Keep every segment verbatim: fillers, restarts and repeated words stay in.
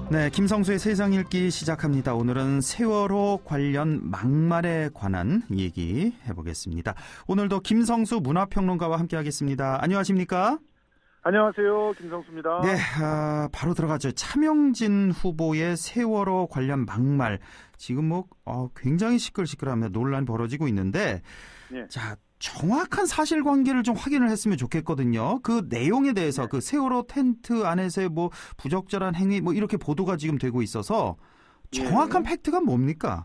네, 김성수의 세상 읽기 시작합니다. 오늘은 세월호 관련 막말에 관한 얘기 해보겠습니다. 오늘도 김성수 문화평론가와 함께하겠습니다. 안녕하십니까? 안녕하세요. 김성수입니다. 네, 아, 바로 들어가죠. 차명진 후보의 세월호 관련 막말. 지금 뭐 어, 굉장히 시끌시끌합니다. 논란이 벌어지고 있는데 네. 자, 정확한 사실관계를 좀 확인을 했으면 좋겠거든요. 그 내용에 대해서 네. 그 세월호 텐트 안에서의 뭐 부적절한 행위 뭐 이렇게 보도가 지금 되고 있어서 정확한 네. 팩트가 뭡니까?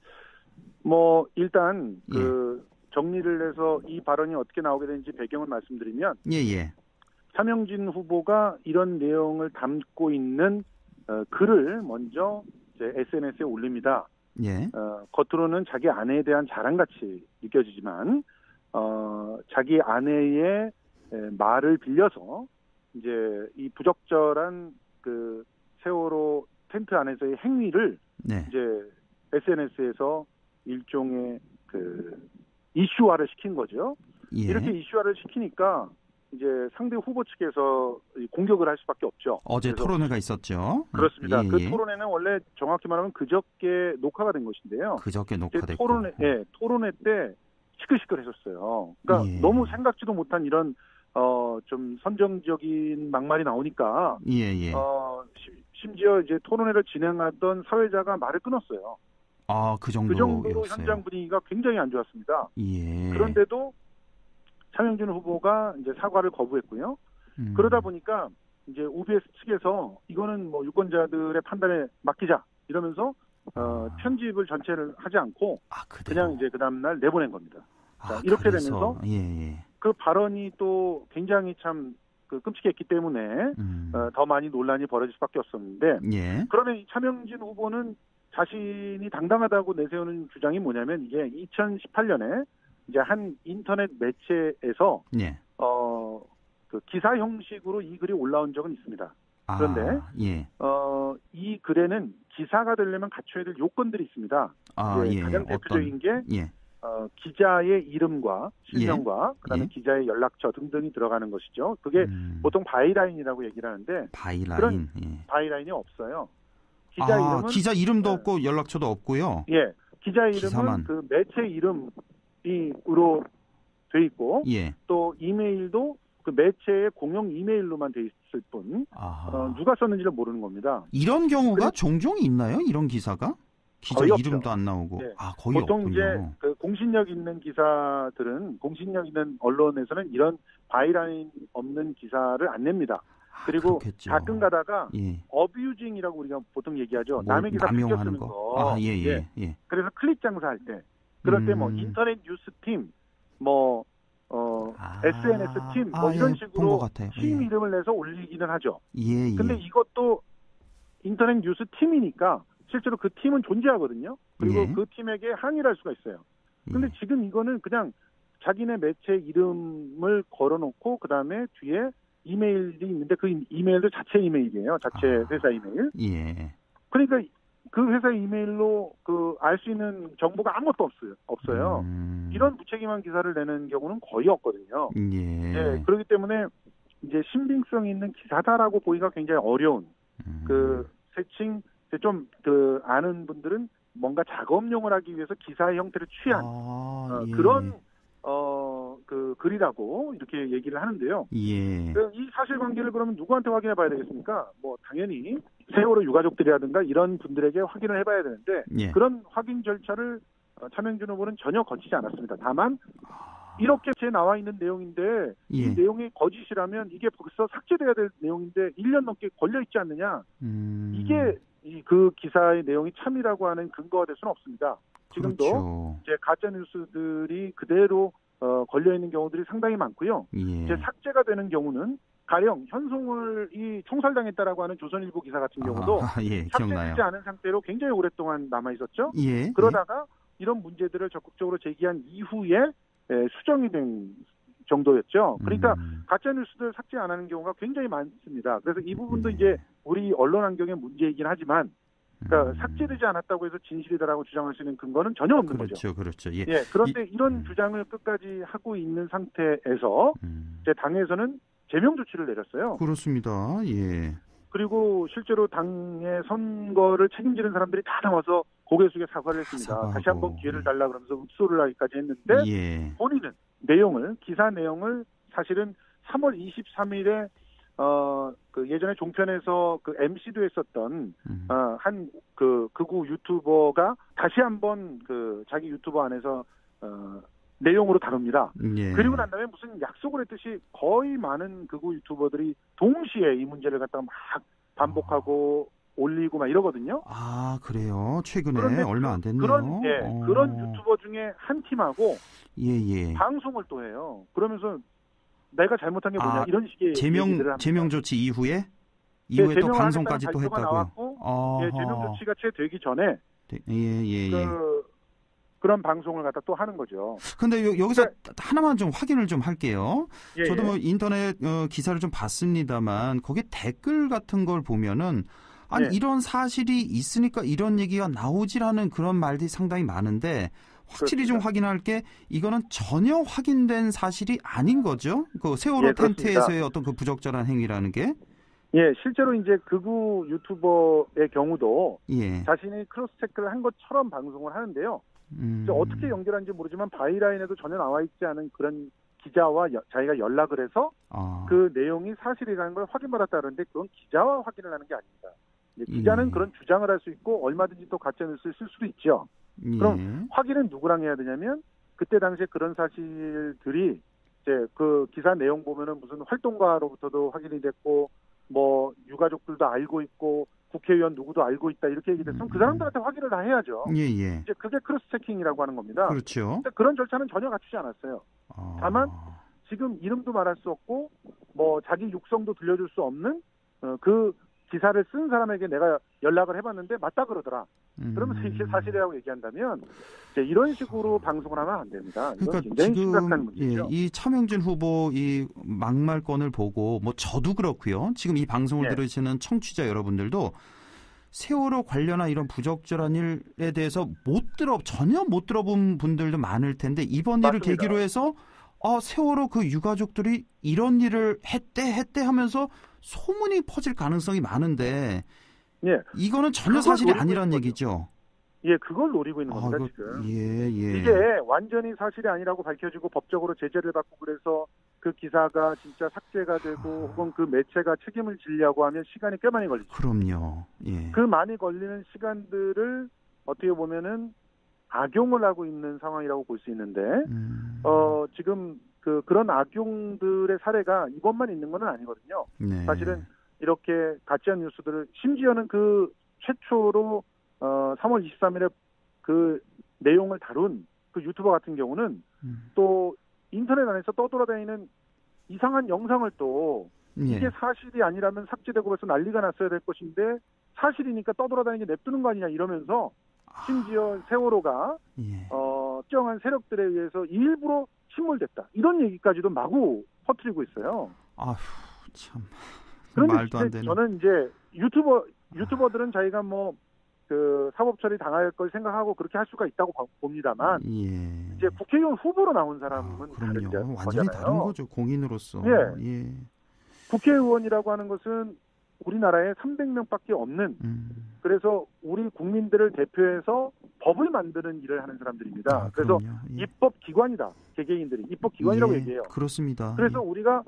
뭐 일단 그 예. 정리를 해서 이 발언이 어떻게 나오게 되는지 배경을 말씀드리면 예예. 차명진 후보가 이런 내용을 담고 있는 어, 글을 먼저 이제 에스엔에스에 올립니다. 예. 어, 겉으로는 자기 아내에 대한 자랑같이 느껴지지만 어, 자기 아내의 에, 말을 빌려서 이제 이 부적절한 그 세월호 텐트 안에서의 행위를 네. 이제 에스엔에스에서 일종의 그 이슈화를 시킨 거죠. 예. 이렇게 이슈화를 시키니까 이제 상대 후보 측에서 공격을 할 수밖에 없죠. 어제 토론회가 있었죠. 그렇습니다. 예, 그 예. 토론회는 원래 정확히 말하면 그저께 녹화가 된 것인데요. 그저께 녹화됐고. 토론회, 예, 토론회 때 시끌시끌했었어요. 그러니까 예. 너무 생각지도 못한 이런 어, 좀 선정적인 막말이 나오니까 예, 예. 어, 심지어 이제 토론회를 진행하던 사회자가 말을 끊었어요. 아, 그 정도. 그 정도로 현장 분위기가 굉장히 안 좋았습니다. 예. 그런데도 차명진 후보가 이제 사과를 거부했고요. 음. 그러다 보니까 이제 오비에스 측에서 이거는 뭐 유권자들의 판단에 맡기자 이러면서 어, 편집을 전체를 하지 않고 아, 그냥 이제 그 다음날 내보낸 겁니다. 자, 아, 이렇게 그래서? 되면서 예, 예. 그 발언이 또 굉장히 참 그 끔찍했기 때문에 음. 어, 더 많이 논란이 벌어질 수밖에 없었는데 예. 그러면 이 차명진 후보는 자신이 당당하다고 내세우는 주장이 뭐냐면 이게 이천십팔 년에 이제 한 인터넷 매체에서 예. 어, 그 기사 형식으로 이 글이 올라온 적은 있습니다. 그런데 아, 예. 어, 이 글에는 기사가 되려면 갖춰야 될 요건들이 있습니다. 아, 예. 가장 대표적인 어떤, 게 예. 어, 기자의 이름과 실명과 예. 그다음에 예. 기자의 연락처 등등이 들어가는 것이죠. 그게 음. 보통 바이라인이라고 얘기를 하는데 바이라인 그런 예. 바이라인이 없어요. 기자 아, 이름은 기자 이름도 네. 없고 연락처도 없고요. 예, 기자 이름은 기사만. 그 매체 이름으로 돼 있고 예. 또 이메일도 그 매체의 공용 이메일로만 돼 있을 뿐 어, 누가 썼는지를 모르는 겁니다. 이런 경우가 그래, 종종 있나요? 이런 기사가? 기자 이름도 없죠. 안 나오고. 네. 아, 거의 보통 없군요. 이제 그 공신력 있는 기사들은 공신력 있는 언론에서는 이런 바이라인 없는 기사를 안 냅니다. 그리고 아, 가끔 가다가 예. 어뷰징이라고 우리가 보통 얘기하죠. 남의 기사 비껴 쓰는 거. 거. 아, 예, 예, 예. 예. 그래서 클릭 장사할 때 그럴 음. 때 뭐 인터넷 뉴스팀 뭐 어, 아, 에스엔에스 팀, 뭐 아, 이런 예, 식으로 팀 예. 이름을 내서 올리기는 하죠. 예, 예. 근데 이것도 인터넷 뉴스 팀이니까 실제로 그 팀은 존재하거든요. 그리고 예. 그 팀에게 항의를 할 수가 있어요. 근데 예. 지금 이거는 그냥 자기네 매체 이름을 걸어놓고 그 다음에 뒤에 이메일이 있는데 그 이메일도 자체 이메일이에요. 자체 아, 회사 이메일. 예. 그러니까 그 회사 이메일로 그 알 수 있는 정보가 아무것도 없어요. 없어요. 음. 이런 무책임한 기사를 내는 경우는 거의 없거든요. 예. 예. 그렇기 때문에 이제 신빙성 있는 기사다라고 보기가 굉장히 어려운 음. 그 세칭 좀 그 아는 분들은 뭔가 작업용을 하기 위해서 기사의 형태를 취한 아, 어, 예. 그런 어, 그 글이라고 이렇게 얘기를 하는데요. 예. 이 사실관계를 그러면 누구한테 확인해 봐야 되겠습니까? 뭐 당연히 세월호 유가족들이라든가 이런 분들에게 확인을 해봐야 되는데 예. 그런 확인 절차를 차명진 후보는 전혀 거치지 않았습니다. 다만 이렇게 제 나와 있는 내용인데 예. 이 내용이 거짓이라면 이게 벌써 삭제돼야 될 내용인데 일 년 넘게 걸려 있지 않느냐? 음. 이게 이 그 기사의 내용이 참이라고 하는 근거가 될 수는 없습니다. 지금도 그렇죠. 이제 가짜 뉴스들이 그대로 어, 걸려 있는 경우들이 상당히 많고요. 예. 이제 삭제가 되는 경우는 가령 현송월이 총살당했다라고 하는 조선일보 기사 같은 경우도 아, 예, 삭제되지 않은 상태로 굉장히 오랫동안 남아 있었죠. 예, 그러다가 예. 이런 문제들을 적극적으로 제기한 이후에 에, 수정이 된 정도였죠. 그러니까 음. 가짜 뉴스들 삭제 안 하는 경우가 굉장히 많습니다. 그래서 이 부분도 예. 이제 우리 언론 환경의 문제이긴 하지만. 그러니까 음. 삭제되지 않았다고 해서 진실이다라고 주장할 수 있는 근거는 전혀 없는 그렇죠, 거죠. 그렇죠. 예. 예, 그런데 이, 이런 음. 주장을 끝까지 하고 있는 상태에서 음. 이제 당에서는 제명 조치를 내렸어요. 그렇습니다. 예. 그리고 실제로 당의 선거를 책임지는 사람들이 다 나와서 고개 숙여 사과를 했습니다. 사과하고. 다시 한번 기회를 달라 그러면서 읍소를 하기까지 했는데 예. 본인은 내용을 기사 내용을 사실은 삼월 이십삼일에 어, 그 예전에 종편에서 그 엠씨도 했었던 음. 어, 한 그 극우 유튜버가 다시 한번 그 자기 유튜버 안에서 어, 내용으로 다룹니다. 예. 그리고 난 다음에 무슨 약속을 했듯이 거의 많은 극우 유튜버들이 동시에 이 문제를 갖다가 막 반복하고 어. 올리고 막 이러거든요. 아, 그래요? 최근에 얼마 안 됐네요. 그런, 예, 어. 그런 유튜버 중에 한 팀하고 예, 예. 방송을 또 해요. 그러면서 내가 잘못한 게 뭐냐 아, 이런 식의 제명 얘기들을 합니다. 제명 조치 이후에 이후에 예, 또 방송까지 또 했다고요. 나왔고, 예, 제명 조치가 채되기 전에 예, 예, 예. 그, 그런 방송을 갖다 또 하는 거죠. 근데 여, 여기서 그러니까, 하나만 좀 확인을 좀 할게요. 예, 저도 예. 뭐 인터넷 어, 기사를 좀 봤습니다만 거기 댓글 같은 걸 보면은 아니 예. 이런 사실이 있으니까 이런 얘기가 나오지라는 그런 말들이 상당히 많은데 확실히 그렇습니다. 좀 확인할 게 이거는 전혀 확인된 사실이 아닌 거죠. 그 세월호 예, 텐트에서의 어떤 그 부적절한 행위라는 게. 예, 실제로 이제 극우 유튜버의 경우도 예. 자신이 크로스 체크를 한 것처럼 방송을 하는데요. 음. 어떻게 연결하는지 모르지만 바이라인에도 전혀 나와 있지 않은 그런 기자와 여, 자기가 연락을 해서 아. 그 내용이 사실이라는 걸 확인받았다는데 그건 기자와 확인을 하는 게 아닙니다. 이제 기자는 예. 그런 주장을 할 수 있고 얼마든지 또 가짜뉴스를 쓸 수도 있죠. 예. 그럼 확인은 누구랑 해야 되냐면 그때 당시에 그런 사실들이 이제 그 기사 내용 보면은 무슨 활동가로부터도 확인이 됐고 뭐 유가족들도 알고 있고 국회의원 누구도 알고 있다 이렇게 얘기됐으면 음. 그 사람들한테 확인을 다 해야죠. 예, 예. 이제 그게 크로스 체킹이라고 하는 겁니다. 그렇죠. 근데 그런 절차는 전혀 갖추지 않았어요. 아. 다만 지금 이름도 말할 수 없고 뭐 자기 육성도 들려줄 수 없는 어, 그 기사를 쓴 사람에게 내가 연락을 해봤는데 맞다 그러더라. 그러면서 음. 이게 사실이라고 얘기한다면 이제 이런 식으로 방송을 하면 안 됩니다. 이건 그러니까 굉장히 심각한 지금 예, 문제죠. 이 차명진 후보 이 막말건을 보고 뭐 저도 그렇고요. 지금 이 방송을 예. 들으시는 청취자 여러분들도 세월호 관련한 이런 부적절한 일에 대해서 못 들어 전혀 못 들어본 분들도 많을 텐데 이번 일을 맞습니다. 계기로 해서 아, 세월호 그 유가족들이 이런 일을 했대 했대 하면서 소문이 퍼질 가능성이 많은데 예. 이거는 전혀 사실이 아니란 얘기죠. 예, 그걸 노리고 있는 겁니다, 아, 이거, 지금. 예, 예. 이게 완전히 사실이 아니라고 밝혀지고 법적으로 제재를 받고 그래서 그 기사가 진짜 삭제가 되고 혹은 그 매체가 책임을 지려고 하면 시간이 꽤 많이 걸리죠. 그럼요. 예. 그 많이 걸리는 시간들을 어떻게 보면은 악용을 하고 있는 상황이라고 볼 수 있는데, 음. 어, 지금 그, 그런 악용들의 사례가 이번만 있는 건 아니거든요. 네. 사실은 이렇게 가짜 뉴스들을, 심지어는 그 최초로, 어, 삼월 이십삼일에 그 내용을 다룬 그 유튜버 같은 경우는 음. 또 인터넷 안에서 떠돌아다니는 이상한 영상을 또 예. 이게 사실이 아니라면 삭제되고 벌써 난리가 났어야 될 것인데 사실이니까 떠돌아다니게 냅두는 거 아니냐 이러면서 심지어 세월호가 예. 어, 특정한 세력들에 의해서 일부러 침몰됐다. 이런 얘기까지도 마구 퍼뜨리고 있어요. 아휴, 참. 그런데 말도 안 되는. 저는 이제 유튜버, 유튜버들은 자기가 뭐, 그, 사법 처리 당할 걸 생각하고 그렇게 할 수가 있다고 봅니다만, 예. 이제 국회의원 후보로 나온 사람은 아, 다른 그럼요. 완전히 거잖아요. 다른 거죠. 공인으로서. 예. 예. 국회의원이라고 하는 것은 우리나라에 삼백 명밖에 없는, 음. 그래서 우리 국민들을 대표해서 법을 만드는 일을 하는 사람들입니다. 아, 그래서 예. 입법기관이다. 개개인들이 입법기관이라고 예, 얘기해요. 그렇습니다. 그래서 예. 우리가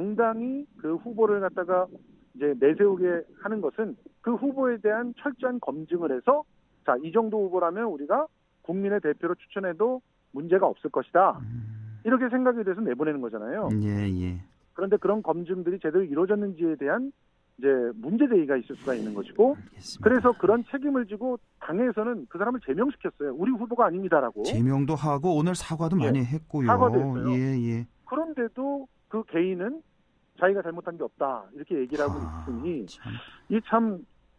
정당이 그 후보를 갖다가 이제 내세우게 하는 것은 그 후보에 대한 철저한 검증을 해서 자, 이 정도 후보라면 우리가 국민의 대표로 추천해도 문제가 없을 것이다. 음. 이렇게 생각이 돼서 내보내는 거잖아요. 예, 예. 그런데 그런 검증들이 제대로 이루어졌는지에 대한 이제 문제제기가 있을 수가 있는 것이고, 알겠습니다. 그래서 그런 책임을 지고 당에서는 그 사람을 제명시켰어요. 우리 후보가 아닙니다라고. 제명도 하고 오늘 사과도 예. 많이 했고요. 사과도 했어요. 예, 예. 그런데도 그 개인은 자기가 잘못한 게 없다 이렇게 얘기를 하고 아, 있으니 참. 이 참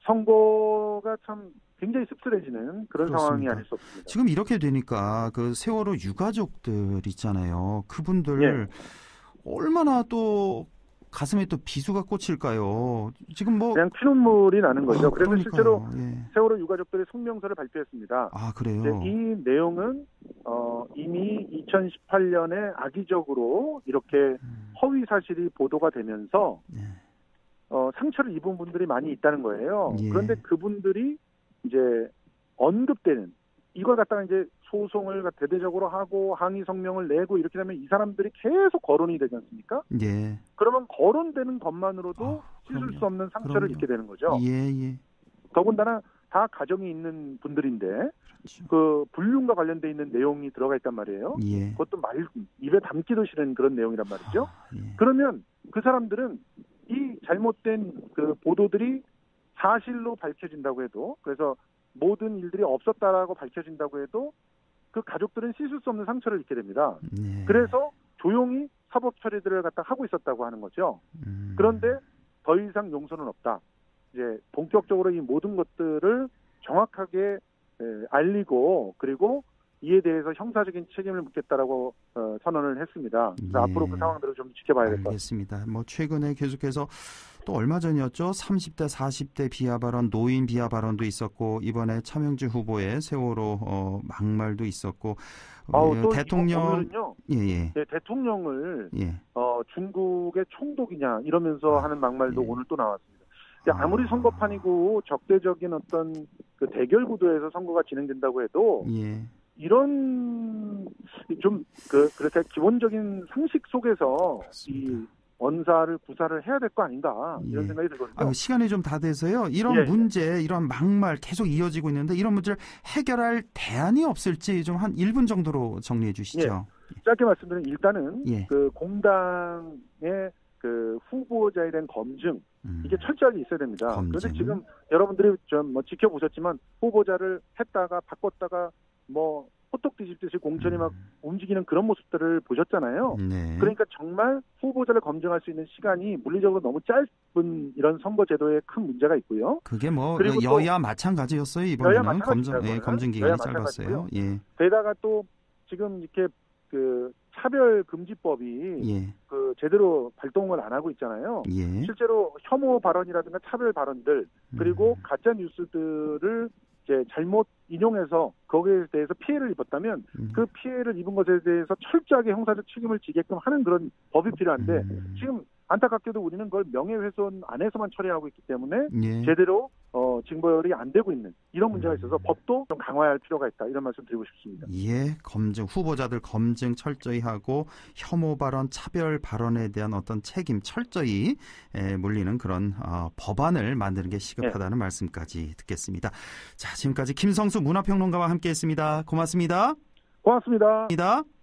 선거가 참 굉장히 씁쓸해지는 그런 그렇습니다. 상황이 아닐 수 없습니다. 지금 이렇게 되니까 그 세월호 유가족들 있잖아요. 그분들 예. 얼마나 또 가슴에 또 비수가 꽂힐까요? 지금 뭐 그냥 피눈물이 나는 거죠. 아, 그래서 그러니까요. 실제로 예. 세월호 유가족들이 성명서를 발표했습니다. 아, 그래요? 이제 이 내용은 어, 이미 이천십팔 년에 악의적으로 이렇게 음. 허위 사실이 보도가 되면서 예. 어, 상처를 입은 분들이 많이 있다는 거예요. 예. 그런데 그분들이 이제 언급되는 이걸 갖다가 이제 소송을 대대적으로 하고 항의 성명을 내고 이렇게 되면 이 사람들이 계속 거론이 되지 않습니까? 예. 그러면 거론되는 것만으로도 어, 씻을 수 없는 상처를 그럼요. 입게 되는 거죠. 예, 예. 더군다나 다 가정이 있는 분들인데 그렇죠. 그 불륜과 관련돼 있는 내용이 들어가 있단 말이에요. 예. 그것도 말 입에 담기도 싫은 그런 내용이란 말이죠. 아, 예. 그러면 그 사람들은 이 잘못된 그 보도들이 사실로 밝혀진다고 해도 그래서 모든 일들이 없었다라고 밝혀진다고 해도 그 가족들은 씻을 수 없는 상처를 입게 됩니다. 예. 그래서 조용히 사법 처리들을 갖다 하고 있었다고 하는 거죠. 음. 그런데 더 이상 용서는 없다. 이제 본격적으로 이 모든 것들을 정확하게 에, 알리고 그리고 이에 대해서 형사적인 책임을 묻겠다라고 어, 선언을 했습니다. 그래서 예. 앞으로 그 상황들을 좀 지켜봐야 될 것 같습니다. 알겠습니다. 뭐 최근에 계속해서 또 얼마 전이었죠. 삼십 대, 사십 대 비하 발언, 노인 비하 발언도 있었고 이번에 차명진 후보의 세월호 어, 막말도 있었고 아우, 예, 또 대통령 예, 예. 네, 대통령을 예. 어, 중국의 총독이냐 이러면서 아, 하는 막말도 예. 오늘 또 나왔습니다. 근데 아. 아무리 선거판이고 적대적인 어떤 그 대결 구도에서 선거가 진행된다고 해도 예. 이런 좀 그 그렇게 기본적인 상식 속에서 그렇습니다. 이 언사를 구사를 해야 될 거 아닌가 이런 예. 생각이 들거든요. 아, 시간이 좀 다 돼서요. 이런 예. 문제, 이런 막말 계속 이어지고 있는데 이런 문제를 해결할 대안이 없을지 좀 한 일 분 정도로 정리해 주시죠. 짧게 말씀드리면 일단은 예. 그 공당의 그 후보자에 대한 검증 음. 이게 철저하게 있어야 됩니다. 검증. 그런데 지금 여러분들이 좀 뭐 지켜보셨지만 후보자를 했다가 바꿨다가 뭐 호떡 뒤집듯이 공천이 막 음. 움직이는 그런 모습들을 보셨잖아요. 네. 그러니까 정말 후보자를 검증할 수 있는 시간이 물리적으로 너무 짧은 이런 선거 제도에 큰 문제가 있고요. 그게 뭐 그리고 여야 마찬가지였어요. 이번에는 여야 검증, 마찬가지죠, 예, 검증 여야 기간이 짧았어요. 마찬가지고요. 예. 게다가 또 지금 이렇게 그 차별 금지법이 예. 그 제대로 발동을 안 하고 있잖아요. 예. 실제로 혐오 발언이라든가 차별 발언들 그리고 음. 가짜 뉴스들을 이제 잘못 인용해서 거기에 대해서 피해를 입었다면 음. 그 피해를 입은 것에 대해서 철저하게 형사적 책임을 지게끔 하는 그런 법이 필요한데 음. 지금 안타깝게도 우리는 그걸 명예훼손 안에서만 처리하고 있기 때문에 예. 제대로 어, 징벌이 안 되고 있는 이런 문제가 있어서 법도 좀 강화할 필요가 있다 이런 말씀 드리고 싶습니다. 예, 검증 후보자들 검증 철저히 하고 혐오 발언, 차별 발언에 대한 어떤 책임 철저히 에, 물리는 그런 어, 법안을 만드는 게 시급하다는 네. 말씀까지 듣겠습니다. 자, 지금까지 김성수 문화평론가와 함께했습니다. 고맙습니다. 고맙습니다.